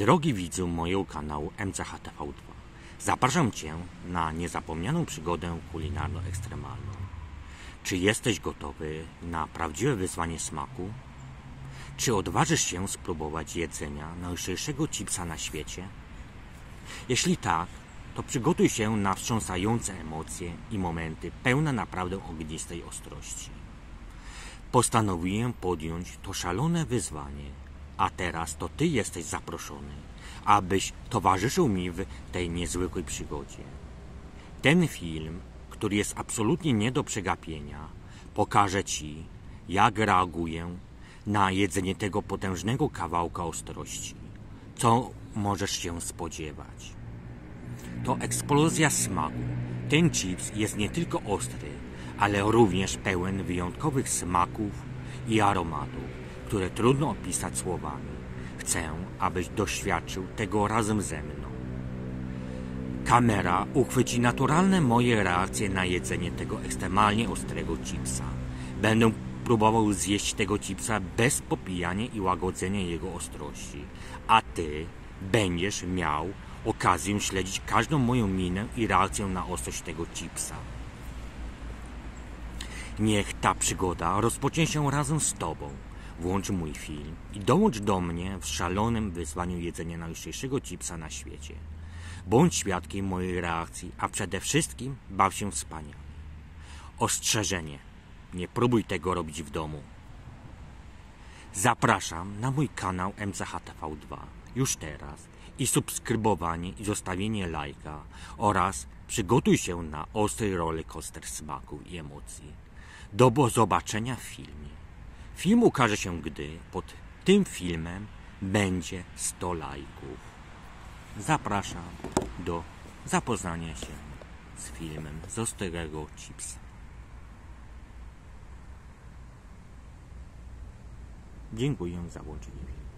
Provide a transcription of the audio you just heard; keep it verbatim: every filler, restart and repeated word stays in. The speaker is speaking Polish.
Drogi widzu mojego kanału M C H T V dwa, zapraszam Cię na niezapomnianą przygodę kulinarno-ekstremalną. Czy jesteś gotowy na prawdziwe wyzwanie smaku? Czy odważysz się spróbować jedzenia najlżejszego chipsa na świecie? Jeśli tak, to przygotuj się na wstrząsające emocje i momenty pełne naprawdę ognistej ostrości. Postanowiłem podjąć to szalone wyzwanie, a teraz to Ty jesteś zaproszony, abyś towarzyszył mi w tej niezwykłej przygodzie. Ten film, który jest absolutnie nie do przegapienia, pokaże Ci, jak reaguję na jedzenie tego potężnego kawałka ostrości. Co możesz się spodziewać? To eksplozja smaku. Ten chips jest nie tylko ostry, ale również pełen wyjątkowych smaków i aromatów, które trudno opisać słowami. Chcę, abyś doświadczył tego razem ze mną. Kamera uchwyci naturalne moje reakcje na jedzenie tego ekstremalnie ostrego chipsa. Będę próbował zjeść tego chipsa bez popijania i łagodzenia jego ostrości, a Ty będziesz miał okazję śledzić każdą moją minę i reakcję na ostrość tego chipsa. Niech ta przygoda rozpocznie się razem z Tobą. Włącz mój film i dołącz do mnie w szalonym wyzwaniu jedzenia najlżejszego chipsa na świecie. Bądź świadkiem mojej reakcji, a przede wszystkim baw się wspaniale. Ostrzeżenie. Nie próbuj tego robić w domu. Zapraszam na mój kanał M C H T V dwa już teraz i subskrybowanie i zostawienie lajka oraz przygotuj się na ostry rollercoaster smaków i emocji. Do zobaczenia w filmie. Film ukaże się, gdy pod tym filmem będzie sto lajków. Zapraszam do zapoznania się z filmem z ostrego chipsa. Dziękuję za włączenie filmu.